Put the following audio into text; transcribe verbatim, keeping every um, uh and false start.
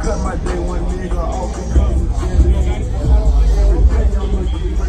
Cut my day one nigga off because of jelly. Every day I'm looking